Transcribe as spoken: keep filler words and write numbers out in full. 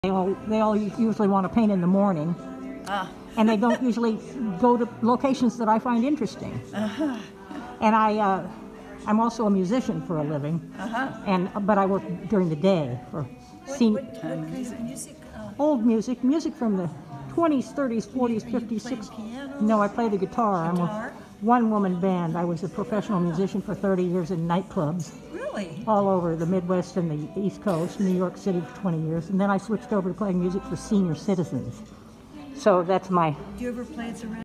They all, they all usually want to paint in the morning, Ah. and they don't usually go to locations that I find interesting. Uh-huh. And I, uh, I'm also a musician for a living, Uh-huh. and but I work during the day for What, scene, what, what kinds of music? Uh, old music, music from the twenties, thirties, forties, are you fifties, playing sixties. piano? No, I play the guitar. I'm Guitar? a one-woman band. I was a professional musician for thirty years in nightclubs Really? all over the Midwest and the East Coast, New York City for twenty years, and then I switched over to playing music for senior citizens. So that's my Do you ever play at the